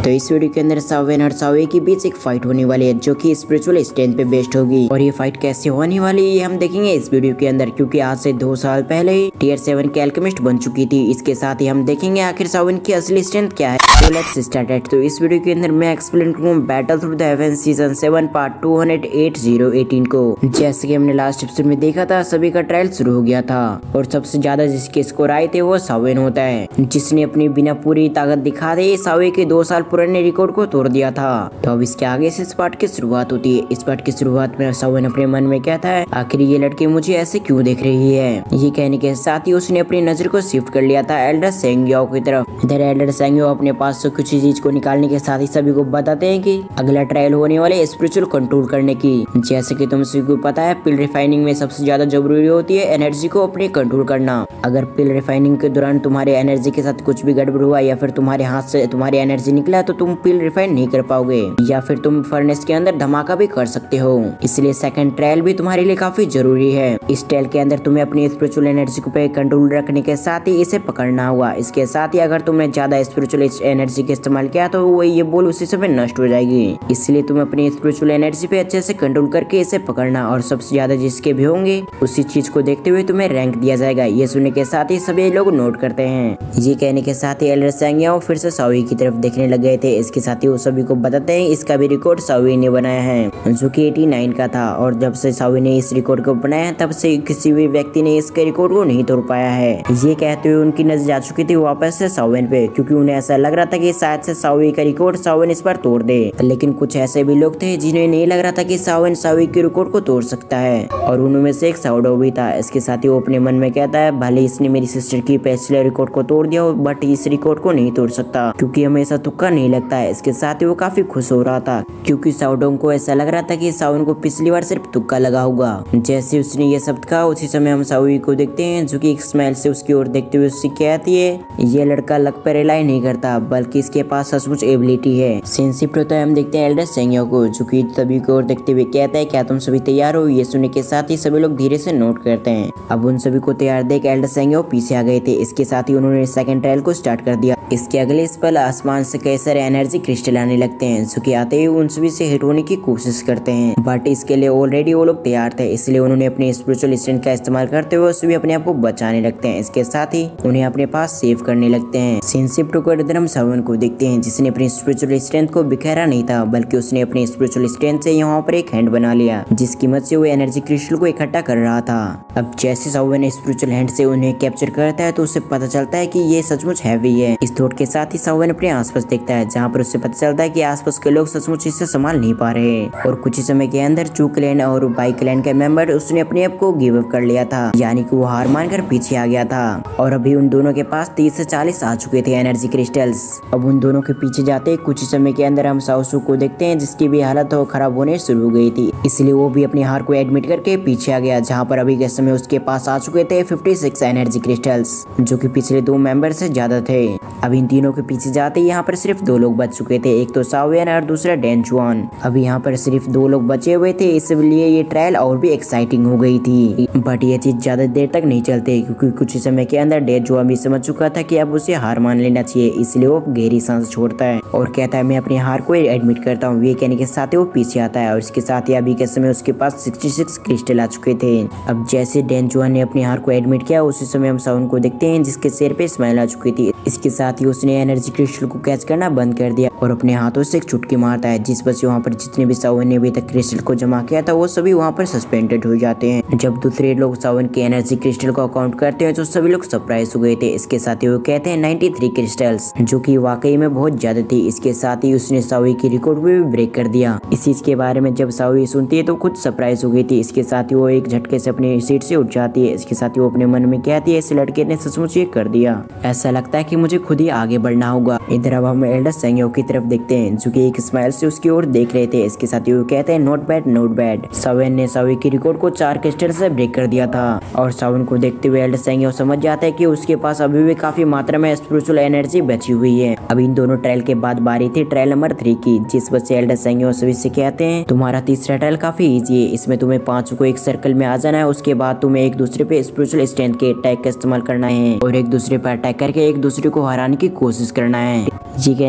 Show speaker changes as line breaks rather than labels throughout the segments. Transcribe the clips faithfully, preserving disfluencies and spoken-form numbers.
तो इस वीडियो के अंदर सावेन और सावे के बीच एक फाइट होने वाली है जो कि स्पिरिचुअल स्ट्रेंथ पे बेस्ड होगी। और ये फाइट कैसे होने वाली है ये हम देखेंगे इस वीडियो के अंदर, क्योंकि आज से दो साल पहले ही टीयर सेवन की अल्केमिस्ट बन चुकी थी। इसके साथ ही हम देखेंगे आखिर सावेन की असली स्ट्रेंथ क्या है। तो लेट्स स्टार्ट इट। तो इस वीडियो के अंदर मैं एक्सप्लेन करूंगा battle through the heaven season seven part two hundred eight zero eighteen को। जैसे कि हमने लास्ट एपिसोड में देखा था, सभी का ट्रायल शुरू हो गया था और सबसे ज्यादा जिसके स्कोर आए थे वो सावेन होता है, जिसने अपनी बिना पूरी ताकत दिखा दे सावे के दो साल पुराने रिकॉर्ड को तोड़ दिया था। तो अब इसके आगे से इस पार्ट की शुरुआत होती है। इस पार्ट की शुरुआत में सावेन अपने मन में कहता है, आखिर ये लड़की मुझे ऐसे क्यों देख रही है। ये कहने के साथ ही उसने अपनी नजर को शिफ्ट कर लिया था एल्डर सेंग्याओ की तरफ। इधर एल्डर सेंग्याओ अपने पास से कुछ चीज को निकालने के साथ ही सभी को बताते हैं कि अगला ट्रायल होने वाले स्पिरिचुअल कंट्रोल करने की। जैसे कि तुम सभी को पता है, पिल रिफाइनिंग में सबसे ज्यादा जरूरी होती है एनर्जी को अपने कंट्रोल करना। अगर पिल रिफाइनिंग के दौरान तुम्हारे एनर्जी के साथ कुछ भी गड़बड़ हुआ या फिर तुम्हारे हाथ से तुम्हारी एनर्जी निकला तो तुम पिल रिफाइन नहीं कर पाओगे या फिर तुम फर्नेस के अंदर धमाका भी कर सकते हो। इसलिए सेकंड ट्रायल भी तुम्हारे लिए काफी जरूरी है। इस ट्रायल के अंदर तुम्हें अपनी स्पिरिचुअल एनर्जी पे कंट्रोल रखने के साथ ही इसे पकड़ना होगा। इसके साथ ही अगर तुमने ज्यादा स्पिरिचुअल एनर्जी का इस्तेमाल किया तो वो ये बोल उसी समय नष्ट हो जाएगी। इसलिए तुम अपनी स्पिरिचुअल एनर्जी पे अच्छे से कंट्रोल करके इसे पकड़ना और सबसे ज्यादा जिसके भी होंगे उसी चीज को देखते हुए तुम्हें रैंक दिया जाएगा। ये सुनने के साथ ही सभी लोग नोट करते हैं। ये कहने के साथ ही एल्डर सेंग्याओ फिर से सावी की तरफ देखने लग गए थे। इसके साथ ही वो सभी को बताते हैं इसका भी रिकॉर्ड सावी ने बनाया है जो कि नवासी का था। और जब से सावी ने इस रिकॉर्ड को बनाया तब से किसी भी व्यक्ति ने इसके रिकॉर्ड को नहीं तोड़ पाया है। ये कहते हुए उनकी नजर जा चुकी थी वापस से सावेन पे, क्योंकि उन्हें ऐसा लग रहा था कि शायद से सावी का रिकॉर्ड सावेन इस बार तोड़ दे। लेकिन कुछ ऐसे भी लोग थे जिन्हें नहीं लग रहा था कि सावेन सावी के रिकॉर्ड को तोड़ सकता है और उनमें से एक साउडो भी था। इसके साथ ही वो अपने मन में कहता है, भले इसने मेरी सिस्टर की पिछले रिकॉर्ड को तोड़ दिया बट इस रिकॉर्ड को नहीं तोड़ सकता, क्योंकि हमें ऐसा तुक्का नहीं लगता है। इसके साथ ही वो काफी खुश हो रहा था क्योंकि साउडोंग को ऐसा लग रहा था कि सावन को पिछली बार सिर्फ तुक्का लगा होगा। जैसे उसने ये शब्द कहा उसी समय हम सावी को देखते हैं जो कि एक स्माइल से उसकी ओर देखते हुए उससे कहती है, ये लड़का लक पर रिलाई नहीं करता बल्कि इसके पास सचमुच एबिलिटी है। सेंसिटिव होता है हम देखते हैं एल्डर सेंग्याओ को जो कि सभी को ओर देखते हुए कहता है, क्या तुम सभी तैयार हो। ये सुनने के साथ ही सभी लोग धीरे से नोट करते हैं। अब उन सभी को तैयार देख एल्डर सेंग्याओ पीछे आ गए थे। इसके साथ ही उन्होंने सेकंड ट्रायल को स्टार्ट कर दिया। इसके अगले इस पल आसमान से कई सारे एनर्जी क्रिस्टल आने लगते हैं जो कि आते ही उन सभी से हिट होने की कोशिश करते हैं, बट इसके लिए ऑलरेडी वो लोग तैयार थे। इसलिए उन्होंने अपने स्पिरिचुअल स्ट्रेंथ का इस्तेमाल करते हुए सभी अपने आप को बचाने लगते हैं। इसके साथ ही उन्हें अपने पास सेव करने लगते हैं। सेंसिटिव टोकर इधर हम सावन को देखते हैं जिसने अपनी स्पिरिचुअल स्ट्रेंथ को बिखेरा नहीं था बल्कि उसने अपनी स्पिरिचुअल स्ट्रेंथ से यहाँ पर एक हैंड बना लिया जिसकी मदद से वो एनर्जी क्रिस्टल को इकट्ठा कर रहा था। अब जैसे सावन स्पिरिचुअल हैंड से उन्हें कैप्चर करता है तो उसे पता चलता है कि ये सचमुच हैवी है। इस थॉट के साथ ही सावन अपने आसपास देखता है जहाँ पर उसे पता चलता है कि आसपास के लोग सचमुच इसे संभाल नहीं पा रहे और कुछ ही समय के अंदर चू क्लैन और बाई क्लैन के मेंबर उसने अपने आप को गिव अप कर लिया था, यानी कि वो हार मानकर पीछे आ गया था। और अभी उन दोनों के पास तीस से चालीस आ चुके थे एनर्जी क्रिस्टल्स। अब उन दोनों के पीछे जाते कुछ ही समय के अंदर हम साउसू को देखते हैं जिसकी भी हालत हो खराब होने शुरू हो गई थी, इसलिए वो भी अपनी हार को एडमिट करके पीछे आ गया, जहाँ पर अभी के समय उसके पास आ चुके थे छप्पन एनर्जी क्रिस्टल्स जो कि पिछले दो मेंबर से ज्यादा थे। अब इन तीनों के पीछे जाते यहाँ पर सिर्फ दो लोग बच चुके थे, एक तो सावेन और दूसरा डेन जुआन। अभी यहाँ पर सिर्फ दो लोग बचे हुए थे, इसलिए ये ट्रायल और भी एक्साइटिंग हो गई थी। बट ये चीज ज्यादा देर तक नहीं चलते क्योंकि कुछ ही समय के अंदर डेन जुआन भी समझ चुका था कि अब उसे हार मान लेना चाहिए, इसलिए वो गहरी सांस छोड़ता है और कहता है मैं अपनी हार को एडमिट करता हूँ। ये कहने के साथ ही वो पीछे आता है और इसके साथ ही अभी के समय उसके पास छियासठ क्रिस्टल आ चुके थे। अब जैसे डेन जुआन ने अपनी हार को एडमिट किया उसी समय हम सावन को देखते हैं जिसके सिर पे स्माइल आ चुकी थी। इसके साथ ही उसने एनर्जी क्रिस्टल को कैच करना बंद कर दिया और अपने हाथों से एक चुटकी मारता है, जिस वजह से वहाँ पर जितने भी सावन ने अभी तक क्रिस्टल को जमा किया था वो सभी वहाँ पर सस्पेंडेड हो जाते हैं। जब दूसरे लोग सावन के एनर्जी क्रिस्टल को काउंट करते हैं तो सभी लोग सरप्राइज हो गए थे। इसके साथ ही वो कहते हैं तिरानवे क्रिस्टल्स जो कि वाकई में बहुत ज्यादा थी। इसके साथ ही उसने सावी की रिकॉर्ड भी ब्रेक कर दिया। इस चीज के बारे में जब सावी सुनती है तो खुद सरप्राइज हो गई थी। इसके साथ ही वो एक झटके से अपनी सीट से उठ जाती है। इसके साथ ही वो अपने मन में कहती है, इस लड़के ने सचमुच ये कर दिया, ऐसा लगता है कि मुझे खुद ही आगे बढ़ना होगा। इधर अब हम एल्डर सेंग्याओ की तरफ देखते हैं जो कि एक स्माइल से उसकी ओर देख रहे थे। इसके साथ ही वो कहते हैं, नॉट बैड नॉट बैड। सावेन ने सावी की रिकॉर्ड को चार क्रिस्टल से ब्रेक कर दिया था और सावन को देखते हुए एल्डर सेंग्याओ समझ जाता है कि उसके पास अभी भी काफी मात्रा में स्पिरिचुअल एनर्जी बची हुई है। अब इन दोनों ट्रायल के बाद बारी थी ट्रायल नंबर थ्री की, जिस वजह से एल्डर सेंग्याओ सभी से कहते हैं, तुम्हारा तीसरा ट्रायल काफी इजी है, इसमें तुम्हें पांचों को एक सर्कल में आ जाना है। उसके बाद तुम्हें एक दूसरे पे स्पिरिचुअल स्ट्रेंथ के अटैक का इस्तेमाल करना है और एक दूसरे पर अटैक करके एक दूसरे को हराने की कोशिश करना है। ये कहने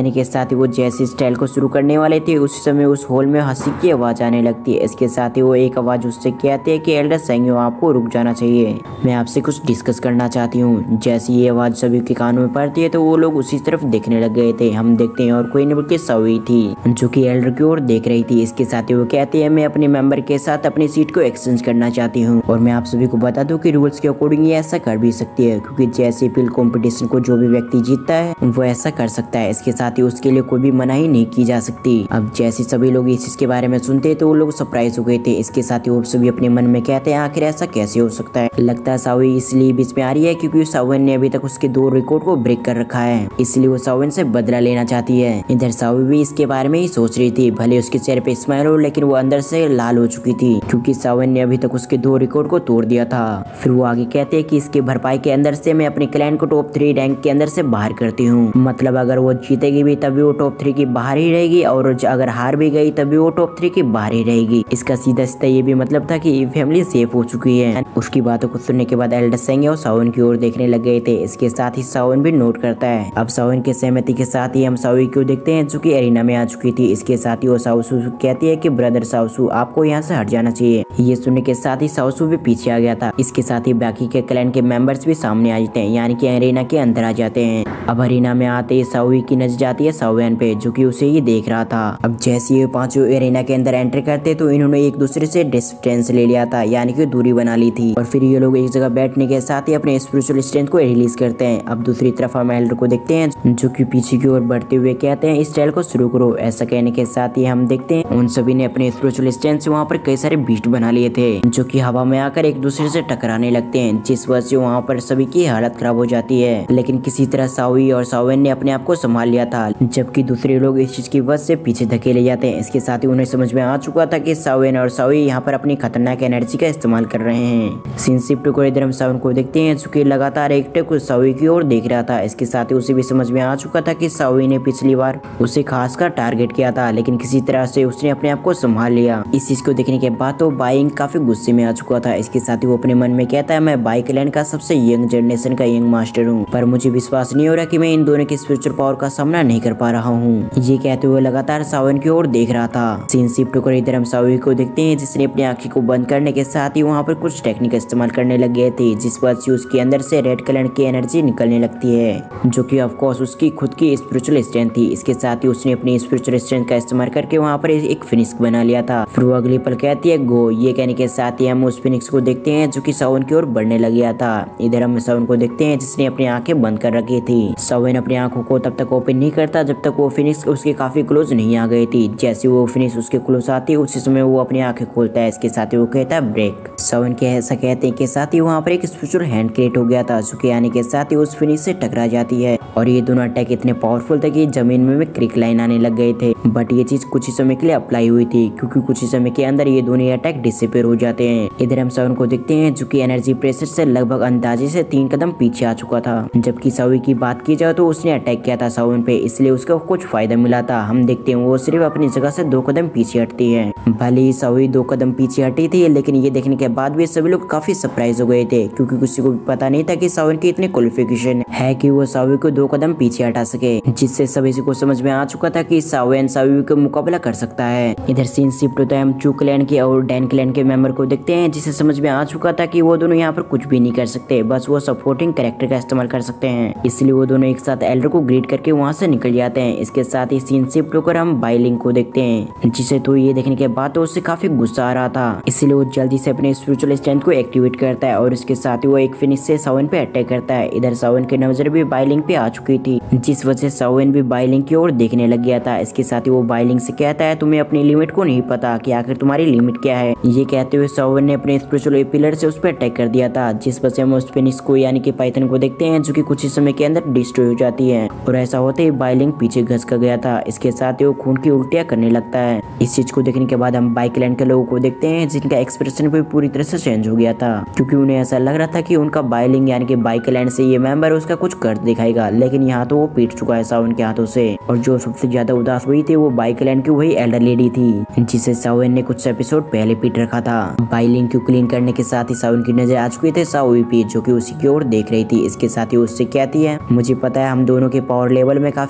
कहने के साथ ही वो जैसे स्टाइल को शुरू करने वाले थे उस समय उस हॉल में हंसी की आवाज आने लगती है। इसके साथ ही वो एक आवाज उससे कहते हैं कि एल्डर सेंग्यो आपको रुक जाना चाहिए, मैं आपसे कुछ डिस्कस करना चाहती हूँ। जैसे ये आवाज सभी के कानों में पड़ती है तो वो लोग उसी तरफ देखने लग गए थे। हम देखते हैं और कोई नहीं बल्कि सावी थी जो कि एल्डर की ओर देख रही थी। इसके साथ ही वो कहते हैं मैं अपने मेंबर के साथ अपनी सीट को एक्सचेंज करना चाहती हूँ और मैं आप सभी को बता दूं कि रूल्स के अकॉर्डिंग ये ऐसा कर भी सकती है, क्योंकि जैसे पील कंपटीशन को जो भी व्यक्ति जीतता है वो ऐसा कर सकता है। इसके साथ ही उसके लिए कोई भी मनाही नहीं की जा सकती। अब जैसे सभी लोग इस चीज के बारे में सुनते तो वो लोग सरप्राइज हो गए थे। इसके साथ ही वो सभी अपने मन में कहते हैं आखिर ऐसा कैसे हो सकता है। लगता है सावी इसलिए बीच में आ रही है क्योंकि सावन ने अभी तक उसके दो रिकॉर्ड को ब्रेक कर रखा है, इसलिए वो सावन से बदला लेना चाहती है। इधर सावी भी इसके बारे में ही सोच रही थी। भले उसके चेहरे पे स्माइल हो लेकिन वो अंदर से लाल हो चुकी थी क्योंकि सावन ने अभी तक उसके दो रिकॉर्ड को तोड़ दिया था। फिर वो आगे कहते हैं कि इसके भरपाई के अंदर से मैं अपने क्लैन को टॉप थ्री रैंक के अंदर से बाहर करती हूँ। मतलब अगर वो जीतेगी भी तभी वो टॉप थ्री की बाहर ही रहेगी और अगर हार भी गई तभी वो टॉप थ्री की बाहर ही रहेगी। इसका सीधा सीधा ये भी मतलब था कि फैमिली सेफ हो चुकी है। उसकी बातों को सुनने के बाद एल्डर सेंग्यो और सावन की ओर देखने लग गए थे। इसके साथ ही सावन भी नोट करता है। अब सावन के सहमति के साथ ही हम सावी को देखते हैं जो कि एरिना में आ चुकी थी। इसके साथ ही वो साउसू कहती है कि ब्रदर साउसू आपको यहाँ से हट जाना चाहिए। ये सुनने के साथ ही साउसू भी पीछे आ गया था। इसके साथ ही बाकी के क्लैन के मेंबर्स भी सामने आ जाते हैं, यानी कि एरिना के अंदर आ जाते हैं। अब एरिना में आते ही सावी की नजर जाती है सावन पे जो कि उसे ही देख रहा था। अब जैसे ये पांचों एरिना के अंदर एंटर करते तो इन्होंने एक दूसरे से डिस्टेंस ले लिया था, यानी कि दूरी बना ली थी। और फिर ये लोग एक जगह बैठने के साथ ही अपने स्पिरिचुअल स्ट्रेंथ को रिलीज करते हैं। अब दूसरी तरफ हम एल्डर को देखते हैं जो कि पीछे की ओर बढ़ते हुए कहते हैं इस स्टाइल को शुरू करो। ऐसा कहने के साथ ही हम देखते हैं उन सभी ने अपने स्पिरिचुअल स्ट्रेंथ से वहाँ पर कई सारे बीस्ट बना लिए थे जो कि हवा में आकर एक दूसरे से टकराने लगते हैं, जिस वजह से वहाँ पर सभी की हालत खराब हो जाती है। लेकिन किसी तरह सावी और सावन ने अपने आप को संभाल लिया था, जबकि दूसरे लोग इस चीज की वजह से पीछे धकेले जाते हैं। इसके साथ ही उन्हें समझ में आ चुका था कि सावन और सावी यहाँ पर अपनी खतरनाक एनर्जी का इस्तेमाल कर रहे हैं। सीन शिफ्ट को इधर हम सावन को देखते हैं जो कि लगातार एक टेक सावी की ओर देख रहा था। इसके साथ ही उसे भी समझ में आ चुका था कि सावी ने पिछली बार उसे खासकर टारगेट किया था, लेकिन किसी तरह से उसने अपने आप को संभाल लिया। इस चीज को देखने के बाद तो बाइंग काफी गुस्से में आ चुका था। इसके साथ ही वो अपने मन में कहता है मैं बाइक लैंड का सबसे यंग जनरेशन का यंग मास्टर हूँ, पर मुझे विश्वास नहीं हो रहा कि मैं इन दोनों की स्पिरिचुअल पावर का सामना नहीं कर पा रहा हूँ। ये कहते हुए लगातार सावन की ओर देख रहा था। सीन शिफ्ट कर इधर हम सावी को देखते हैं जिसने अपनी आंखें को बंद करने के साथ ही वहाँ पर कुछ टेक्निक का इस्तेमाल करने लग गए थे, जिस वजह से उसके अंदर से रेड कलर की एनर्जी निकलने लगती है जो कि ऑफ कोर्स उसकी खुद की स्पिरिचुअल स्ट्रेंथ थी। इसके साथ ही उसने अपनी स्पिरिचुअल स्ट्रेंथ का इस्तेमाल करके वहाँ पर एक फिनिक्स बना लिया था। फिर वो अगली पल कहती है गो। ये कहने के साथ ही हम उस फिनिक्स को देखते हैं जो कि सावन की ओर बढ़ने लग गया था। इधर हम सावन को देखते हैं जिसने अपनी आंखें बंद कर रखी थी। सावन अपनी आंखों को तब तक ओपन नहीं करता जब तक वो फिनिक्स उसके काफी क्लोज नहीं आ गई थी। जैसे वो फिनिक्स उसके क्लोज आती है उसी समय वो अपनी आंखें खोलता है। इसके साथ ही वो कहता है ब्रेक। सावन के ऐसा कहते हैं के साथ ही वहाँ पर एक स्पिरिचुअल हैंड क्रिएट हो गया था जो कि आने के साथ ही उस फिनिक्स से टकरा जाती है और ये दोनों अटैक इतने पावरफुल थे कि जमीन में भी क्रिक लाइन आने लग गए थे। बट ये चीज कुछ ही समय के लिए अप्लाई हुई थी क्योंकि कुछ ही समय के अंदर ये दोनों अटैक डिसअपीयर हो जाते हैं। इधर हम सावन को देखते हैं जो कि एनर्जी प्रेशर से लगभग अंदाजे से तीन कदम पीछे आ चुका था। जबकि सावी की बात की जाए तो उसने अटैक किया था सावन पे, इसलिए उसको कुछ फायदा मिला था। हम देखते हैं वो सिर्फ अपनी जगह से दो कदम पीछे हटती है। भले ही सावी दो कदम पीछे हटी थी लेकिन ये देखने के बाद भी सभी लोग काफी सरप्राइज हो गए थे क्योंकि किसी को पता नहीं था कि सावन की इतनी क्वालिफिकेशन है कि वो सावी को दो कदम पीछे हटा सके, जिससे सभी को समझ में आ चुका था कि सावन सावी का मुकाबला कर सकता है। इधर सीन शिफ्ट होता है हम चू क्लैन के और डैन क्लैन के मेंबर को देखते हैं जिसे समझ में आ चुका था कि वो दोनों यहाँ पर कुछ भी नहीं कर सकते, बस वो सपोर्टिंग कैरेक्टर का इस्तेमाल कर सकते हैं। इसलिए वो दोनों एक साथ एल्डर को ग्रीट करके वहाँ से निकल जाते हैं। इसके साथ ही सीन शिफ्ट होकर हम बाइलिंग को देखते हैं जिसे तो ये देखने के बाद तो उससे काफी गुस्सा आ रहा था, इसलिए वो जल्दी से अपने स्पिरिचुअल स्ट्रेंथ को एक्टिवेट करता है और इसके साथ ही वो एक फिनिश से सावन पे अटैक करता है। इधर सावन की नजर भी बाइलिंग पे आ चुकी थी, जिस वजह से सावन भी बाइलिंग की ओर देखने लग गया था। इसके साथ ही वो बाइलिंग से कहता है तुम्हें अपनी लिमिट को नहीं पता कि आखिर तुम्हारी लिमिट क्या है। ये कहते हुए सावन ने अपने स्पिरिचुअल पिलर से उस पर अटैक कर दिया था, जिस वजह से हम उस फिनिश को यानी कि पाइथन को देखते हैं जो कि कुछ ही समय के अंदर डिस्ट्रॉय हो जाती है और ऐसा होते ही बाइलिंग पीछे घसक गया था। इसके साथ ही वो खून की उल्टियां करने लगता है। इस चीज को देखने के बाद हम बाइक लैंड के लोगों को देखते हैं जिनका एक्सप्रेशन भी पूरी तरह से चेंज हो गया था क्योंकि उन्हें ऐसा लग रहा था कि उनका बाइलिंग यानी कि बाइक लैंड से ये मेंबर उसका कुछ कर दिखाएगा, लेकिन यहाँ तो वो पीट चुका है सावन के हाथों से। और जो सबसे ज्यादा उदास हुई थी वो बाइक लैंड की वही एल्डर लेडी थी जिसे सावन ने कुछ एपिसोड पहले पीट रखा था। बाइलिंग को क्लीन करने के साथ ही सावन की नजर आ चुकी थी सावी जो कि उसी की ओर देख रही थी। इसके साथ ही उससे कहती है मुझे पता है हम दोनों के पावर लेवल में काफी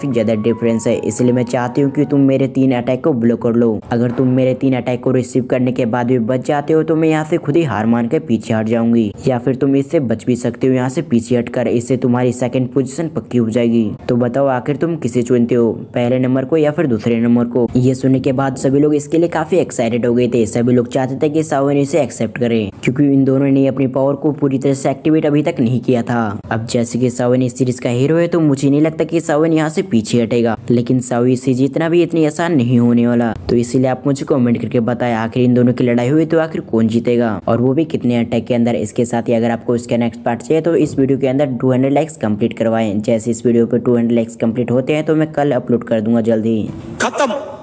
काफी ज्यादा डिफरेंस है, इसलिए मैं चाहती हूँ कि तुम मेरे तीन अटैक को ब्लॉक कर लो। अगर तुम मेरे तीन अटैक को रिसीव करने के बाद भी बच जाते हो तो मैं यहाँ से खुद ही हार मान के पीछे हट जाऊंगी, या फिर तुम इससे बच भी सकते हो यहाँ से पीछे हटकर, इससे तुम्हारी सेकंड पोजीशन पक्की हो जाएगी। तो बताओ आखिर तुम किसे चुनते हो, पहले नंबर को या फिर दूसरे नंबर को। ये सुनने के बाद सभी लोग इसके लिए काफी एक्साइटेड हो गए थे। सभी लोग चाहते थे कि सावन इसे एक्सेप्ट करे, क्योंकि इन दोनों ने अपनी पावर को पूरी तरह से एक्टिवेट अभी तक नहीं किया था। अब जैसे कि सावन इस सीरीज का हीरो है तो मुझे नहीं लगता कि सावन यहाँ से पीछे हटेगा, लेकिन सावन से जीतना भी इतनी आसान नहीं होने वाला। तो इसीलिए आप मुझे कमेंट करके बताएं आखिर इन दोनों की लड़ाई हुई तो आखिर कौन जीतेगा, और वो भी कितने अटैक के अंदर। इसके साथ ही अगर आपको इसका नेक्स्ट पार्ट चाहिए तो इस वीडियो के अंदर दो सौ लाइक्स कंप्लीट करवाएं। जैसे इस वीडियो पे दो सौ लाइक्स कंप्लीट होते हैं तो मैं कल अपलोड कर दूंगा जल्दी।
खत्म।